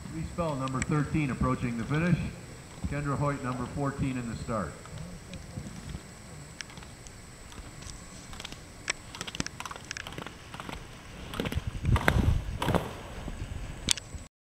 Reece1, number 13, approaching the finish. Kendra Hoyt, number 14, in the start.